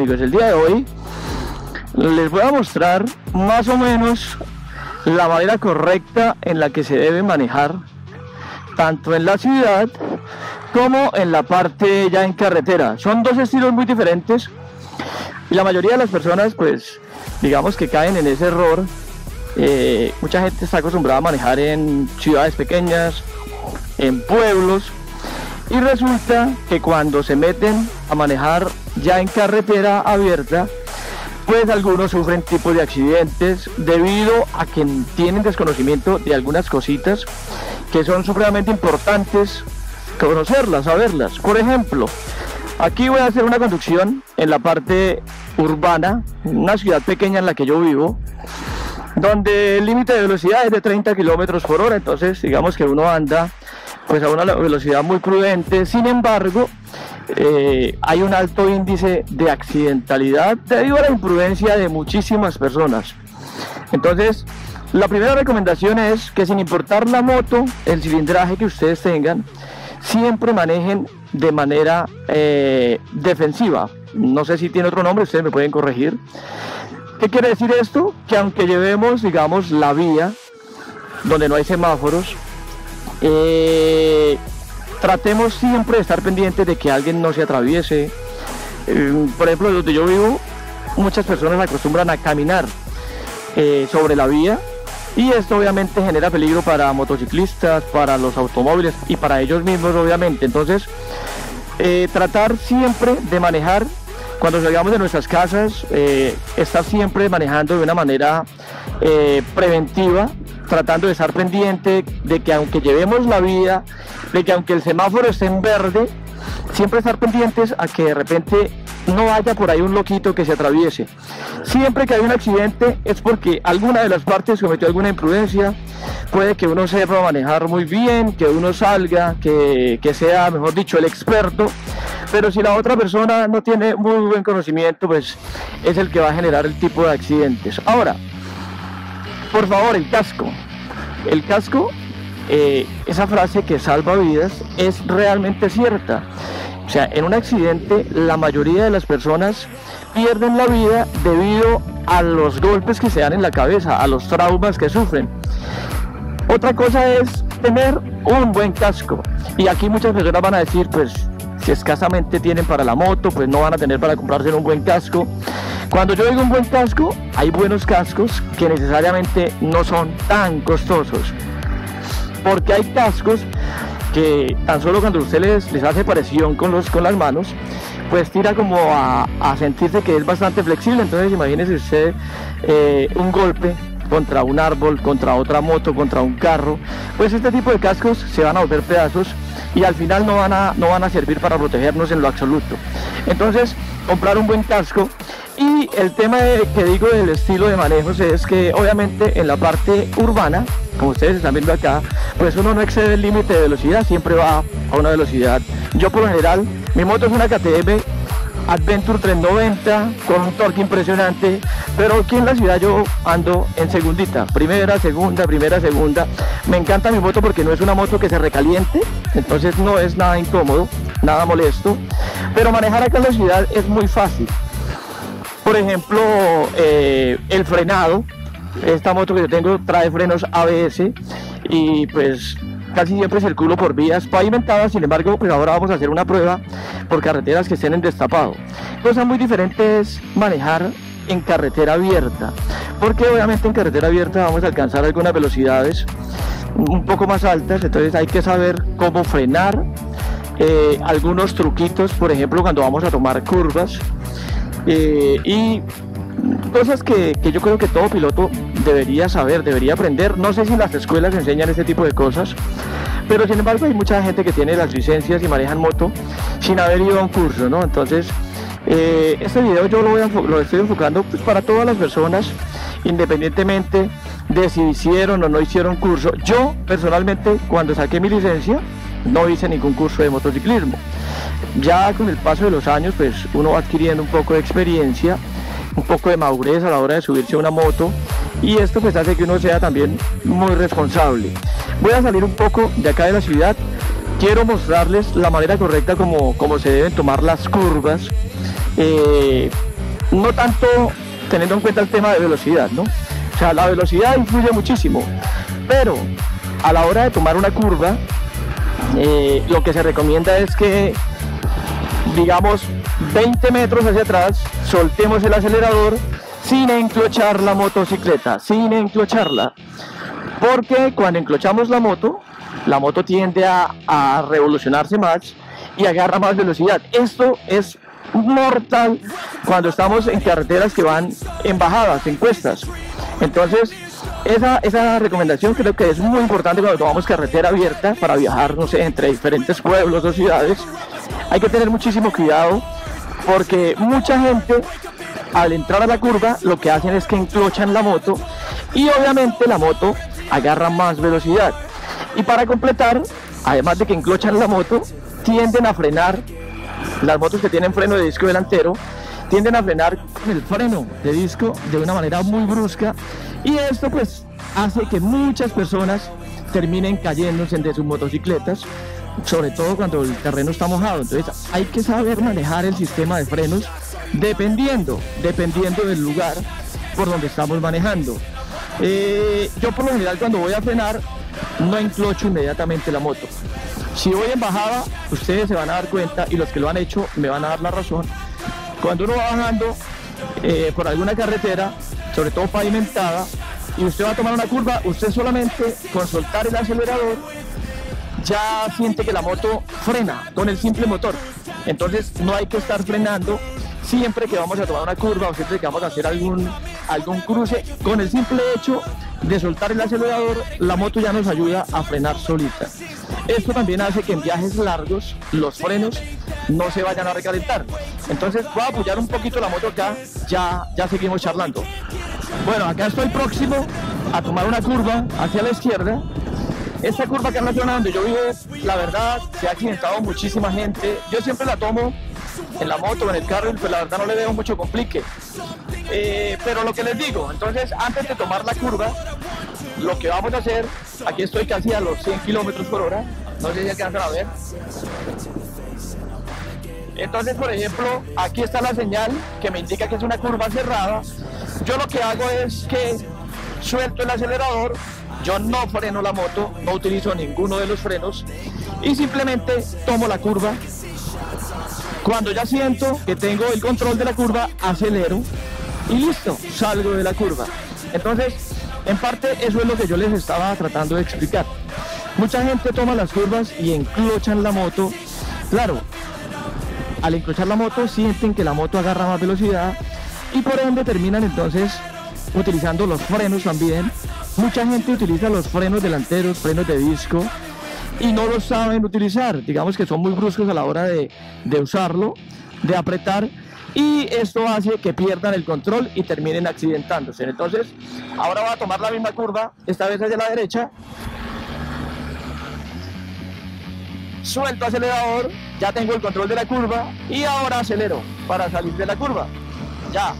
amigos, el día de hoy les voy a mostrar más o menos la manera correcta en la que se debe manejar tanto en la ciudad como en la parte ya en carretera. Son dos estilos muy diferentes y la mayoría de las personas pues digamos que caen en ese error. Mucha gente está acostumbrada a manejar en ciudades pequeñas, en pueblos, y resulta que cuando se meten a manejar ya en carretera abierta, pues algunos sufren tipos de accidentes debido a que tienen desconocimiento de algunas cositas que son supremamente importantes conocerlas, saberlas. Por ejemplo, aquí voy a hacer una conducción en la parte urbana, una ciudad pequeña en la que yo vivo, donde el límite de velocidad es de 30 kilómetros por hora, entonces digamos que uno anda pues a una velocidad muy prudente. Sin embargo, hay un alto índice de accidentalidad debido a la imprudencia de muchísimas personas. Entonces, la primera recomendación es que sin importar la moto, el cilindraje que ustedes tengan, siempre manejen de manera defensiva. No sé si tiene otro nombre, ustedes me pueden corregir. ¿Qué quiere decir esto? Que aunque llevemos, digamos, la vía donde no hay semáforos, tratemos siempre de estar pendientes de que alguien no se atraviese. Por ejemplo, donde yo vivo, muchas personas acostumbran a caminar sobre la vía, y esto obviamente genera peligro para motociclistas, para los automóviles y para ellos mismos obviamente. Entonces, tratar siempre de manejar cuando salgamos de nuestras casas, estar siempre manejando de una manera preventiva, tratando de estar pendiente de que aunque llevemos la vía, de que aunque el semáforo esté en verde, siempre estar pendientes a que de repente no haya por ahí un loquito que se atraviese. Siempre que hay un accidente es porque alguna de las partes cometió alguna imprudencia. Puede que uno sepa manejar muy bien, que uno salga, que sea, mejor dicho, el experto, pero si la otra persona no tiene muy buen conocimiento, pues es el que va a generar el tipo de accidentes. Ahora, por favor, el casco. El casco, esa frase que salva vidas, es realmente cierta. O sea, en un accidente la mayoría de las personas pierden la vida debido a los golpes que se dan en la cabeza, a los traumas que sufren. Otra cosa es tener un buen casco, y aquí muchas personas van a decir, pues si escasamente tienen para la moto, pues no van a tener para comprarse un buen casco. Cuando yo digo un buen casco, hay buenos cascos que necesariamente no son tan costosos, porque hay cascos que tan solo cuando usted les hace presión con las manos, pues tira como a sentirse que es bastante flexible. Entonces imagínese usted un golpe contra un árbol, contra otra moto, contra un carro, pues este tipo de cascos se van a volver pedazos y al final no van a servir para protegernos en lo absoluto. Entonces, comprar un buen casco. Y el tema que digo del estilo de manejos es que obviamente en la parte urbana, como ustedes están viendo acá, pues uno no excede el límite de velocidad, siempre va a una velocidad. Yo por lo general, mi moto es una KTM Adventure 390 con un torque impresionante, pero aquí en la ciudad yo ando en segundita, primera, segunda. Me encanta mi moto porque no es una moto que se recaliente, entonces no es nada incómodo, nada molesto, pero manejar acá en la ciudad es muy fácil. Por ejemplo, el frenado, esta moto que yo tengo trae frenos ABS y pues casi siempre circulo por vías pavimentadas. Sin embargo, pues ahora vamos a hacer una prueba por carreteras que estén en destapado. Cosa muy diferente es manejar en carretera abierta, porque obviamente en carretera abierta vamos a alcanzar algunas velocidades un poco más altas, entonces hay que saber cómo frenar, algunos truquitos, por ejemplo cuando vamos a tomar curvas, y cosas que yo creo que todo piloto debería saber, debería aprender. No sé si en las escuelas enseñan este tipo de cosas, pero sin embargo hay mucha gente que tiene las licencias y manejan moto sin haber ido a un curso, ¿no? Entonces este video yo lo estoy enfocando pues para todas las personas, independientemente de si hicieron o no hicieron curso. Yo personalmente, cuando saqué mi licencia, no hice ningún curso de motociclismo. Ya con el paso de los años pues uno va adquiriendo un poco de experiencia, un poco de madurez a la hora de subirse a una moto, y esto pues hace que uno sea también muy responsable. Voy a salir un poco de acá de la ciudad. Quiero mostrarles la manera correcta como se deben tomar las curvas, no tanto teniendo en cuenta el tema de velocidad, ¿no? O sea, la velocidad influye muchísimo, pero a la hora de tomar una curva, lo que se recomienda es que, digamos, 20 metros hacia atrás, soltemos el acelerador sin enclochar la motocicleta, sin enclocharla, porque cuando enclochamos la moto tiende a revolucionarse más y agarra más velocidad. Esto es mortal cuando estamos en carreteras que van en bajadas, en cuestas. Entonces, esa recomendación creo que es muy importante cuando tomamos carretera abierta para viajar, no sé, entre diferentes pueblos o ciudades. Hay que tener muchísimo cuidado porque mucha gente al entrar a la curva lo que hacen es que enclochan la moto y obviamente la moto agarra más velocidad. Y para completar, además de que enclochan la moto, tienden a frenar. Las motos que tienen freno de disco delantero tienden a frenar con el freno de disco de una manera muy brusca, y esto pues hace que muchas personas terminen cayéndose de sus motocicletas, sobre todo cuando el terreno está mojado. Entonces hay que saber manejar el sistema de frenos dependiendo del lugar por donde estamos manejando. Yo por lo general cuando voy a frenar no enclocho inmediatamente la moto. Si voy en bajada, ustedes se van a dar cuenta, y los que lo han hecho me van a dar la razón. Cuando uno va bajando por alguna carretera, sobre todo pavimentada, y usted va a tomar una curva, usted solamente con soltar el acelerador ya siente que la moto frena con el simple motor. Entonces no hay que estar frenando siempre que vamos a tomar una curva o siempre que vamos a hacer algún cruce. Con el simple hecho de soltar el acelerador, la moto ya nos ayuda a frenar solita. Esto también hace que en viajes largos los frenos no se vayan a recalentar. Entonces voy a apoyar un poquito la moto acá, ya seguimos charlando. Bueno, acá estoy próximo a tomar una curva hacia la izquierda. Esta curva acá en la zona donde yo vivo, la verdad, se ha accidentado muchísima gente. Yo siempre la tomo en la moto o en el carro, pues la verdad no le veo mucho complique. Pero lo que les digo, entonces antes de tomar la curva, lo que vamos a hacer, aquí estoy casi a los 100 kilómetros por hora, no sé si alcanzan a ver. Entonces, por ejemplo, aquí está la señal que me indica que es una curva cerrada. Yo lo que hago es que suelto el acelerador, yo no freno la moto, no utilizo ninguno de los frenos y simplemente tomo la curva. Cuando ya siento que tengo el control de la curva, acelero y listo, salgo de la curva. Entonces, en parte eso es lo que yo les estaba tratando de explicar. Mucha gente toma las curvas y enclochan la moto. Claro, al enclochar la moto sienten que la moto agarra más velocidad y por ende terminan entonces utilizando los frenos también. Mucha gente utiliza los frenos delanteros, frenos de disco, y no los saben utilizar. Digamos que son muy bruscos a la hora de usarlo, de apretar, y esto hace que pierdan el control y terminen accidentándose. Entonces, ahora voy a tomar la misma curva, esta vez hacia la derecha. Suelto acelerador, ya tengo el control de la curva y ahora acelero para salir de la curva. Ya.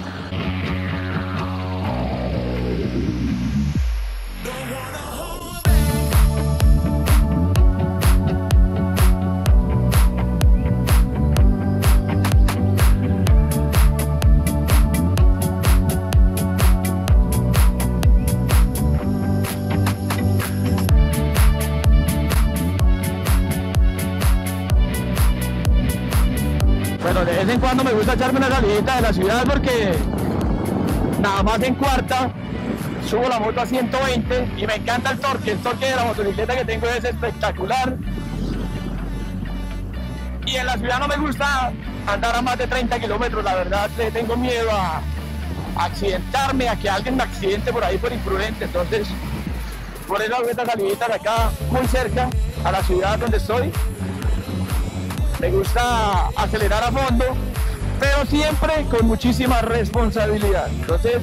Bueno, de vez en cuando me gusta echarme una salidita de la ciudad porque nada más en cuarta subo la moto a 120 y me encanta el torque de la motocicleta que tengo es espectacular. Y en la ciudad no me gusta andar a más de 30 kilómetros, la verdad le tengo miedo a accidentarme, a que alguien me accidente por ahí por imprudente. Entonces, por eso hago estas saliditas acá muy cerca a la ciudad donde estoy. Me gusta acelerar a fondo, pero siempre con muchísima responsabilidad. Entonces,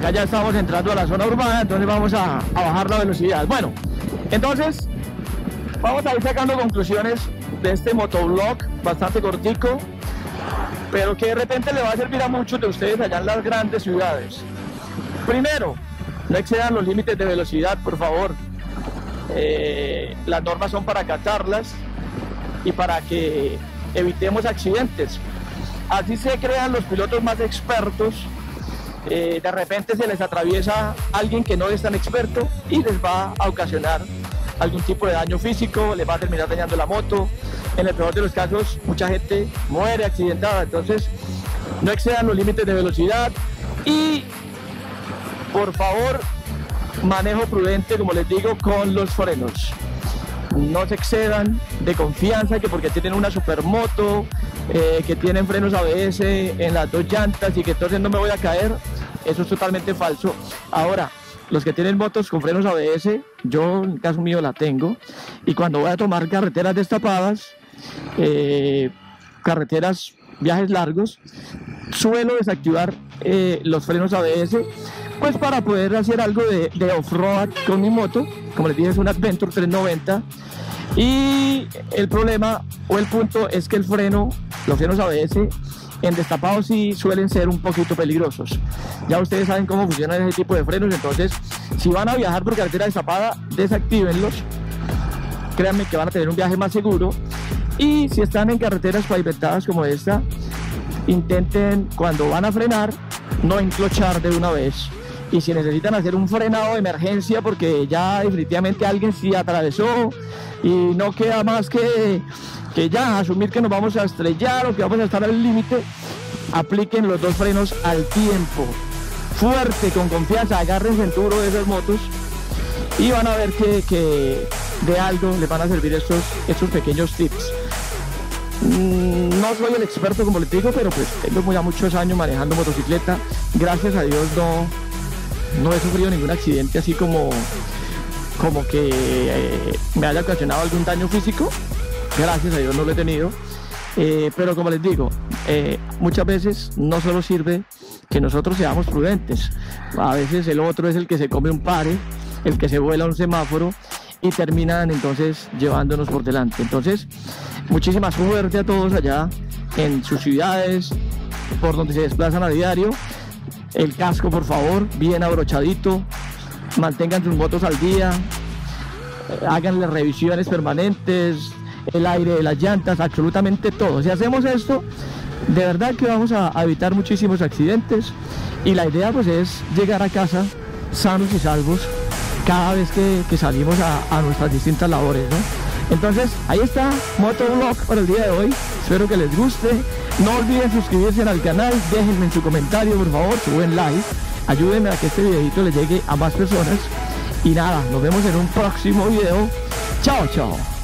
acá ya estamos entrando a la zona urbana, entonces vamos a bajar la velocidad. Bueno, entonces vamos a ir sacando conclusiones de este motovlog bastante cortico, pero que de repente le va a servir a muchos de ustedes allá en las grandes ciudades. Primero, no excedan los límites de velocidad, por favor. Las normas son para acatarlas y para que evitemos accidentes. Así se crean los pilotos más expertos. De repente se les atraviesa alguien que no es tan experto y les va a ocasionar algún tipo de daño físico, les va a terminar dañando la moto. En el peor de los casos, mucha gente muere accidentada. Entonces, no excedan los límites de velocidad y, por favor, manejo prudente, como les digo, con los frenos. No se excedan de confianza, que porque tienen una supermoto, que tienen frenos ABS en las dos llantas y que entonces no me voy a caer. Eso es totalmente falso. Ahora, los que tienen motos con frenos ABS, yo en caso mío la tengo, y cuando voy a tomar carreteras destapadas, viajes largos, suelo desactivar los frenos ABS, pues para poder hacer algo de off-road con mi moto. Como les dije, es una Adventure 390, y el problema o el punto es que los frenos ABS en destapados sí suelen ser un poquito peligrosos. Ya ustedes saben cómo funcionan ese tipo de frenos, entonces si van a viajar por carretera destapada, desactívenlos. Créanme que van a tener un viaje más seguro. Y si están en carreteras pavimentadas como esta, intenten, cuando van a frenar, no enclochar de una vez. Y si necesitan hacer un frenado de emergencia porque ya definitivamente alguien sí atravesó y no queda más que ya asumir que nos vamos a estrellar o que vamos a estar al límite, apliquen los dos frenos al tiempo, fuerte, con confianza, agárrense duro de esas motos y van a ver que de algo les van a servir estos pequeños tips. No soy el experto, como les digo, pero pues tengo ya muchos años manejando motocicleta. Gracias a Dios no he sufrido ningún accidente así como que me haya ocasionado algún daño físico. Gracias a Dios no lo he tenido. Pero como les digo, muchas veces no solo sirve que nosotros seamos prudentes. A veces el otro es el que se come un pare, el que se vuela un semáforo y terminan entonces llevándonos por delante. Entonces, muchísima suerte a todos allá en sus ciudades, por donde se desplazan a diario. El casco, por favor, bien abrochadito. Mantengan sus motos al día. Háganle revisiones permanentes, el aire de las llantas, absolutamente todo. Si hacemos esto, de verdad que vamos a evitar muchísimos accidentes. Y la idea pues es llegar a casa sanos y salvos cada vez que salimos a nuestras distintas labores, ¿no? Entonces, ahí está, motovlog para el día de hoy. Espero que les guste. No olviden suscribirse al canal, déjenme en su comentario, por favor, su buen like. Ayúdenme a que este videito le llegue a más personas. Y nada, nos vemos en un próximo video. Chao, chao.